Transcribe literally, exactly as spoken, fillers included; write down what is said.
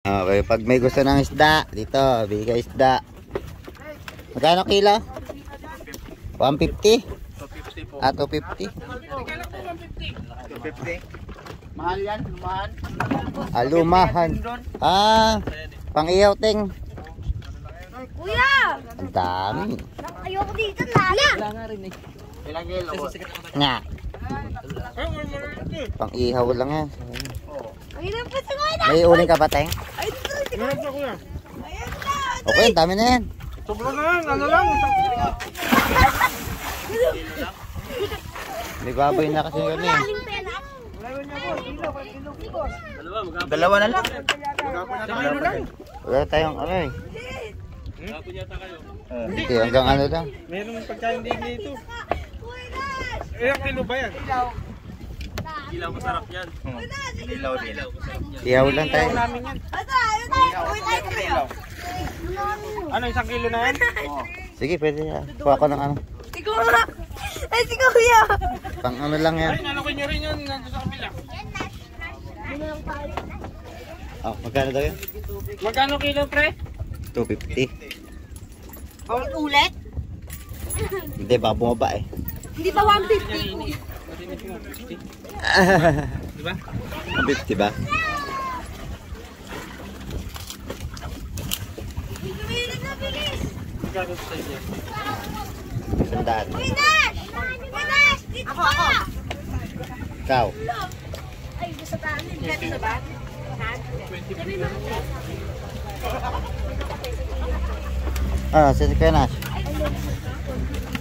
Okay, pag may gusto ng isda, dito, bigay isda. Magkano kilo? one fifty? Ah, two fifty? two fifty. Mahal yan, lumahan. Ah, lumahan. Ah, pang-iyaw, ting. Kuya! Ang dami. Ayoko dito, lala. Wala nga rin eh. Ilang kilo po? Nga. Pang-ihaw lang yan. Ayun po si Kuya. May uling ka ba, teng? Ayun po si Kuya. Meron pa kuya. Ayun na. Okay, ang dami na yan. Sobra na yan, ano lang. May baboy na kasi kami. Aling pena. Dalawa na lang. Ano lang? Wala tayong ano eh. Hindi, hanggang ano lang. Meron pagkain din dito. Ilang kilo ba yan? Ilaw masarap yan. Ilaw din. Ihaw lang tayo. Namin yan. Ito, ayun tayo. Uy, tayo kami. Ano, isang kilo na yan? Sige, pwede na. Kuha ko ng ano. Si Kuya. Ay, si Kuya. Pang ano lang yan. Ay, nalokin nyo rin yun. Nandun sa kabila. Oh, magkano daw yan? Magkano kilo, pre? two fifty. Ulit? Hindi, baka bumaba eh. Hindi ba one fifty? Diba? one fifty ba? Bilis na bilis. Magkano sa inyo? Sandaan. Uy, Nash! Uy, Nash! Dito ka! Ikaw. Ay, gusto namin. Dito na ba? Ah, sige ka, Nash.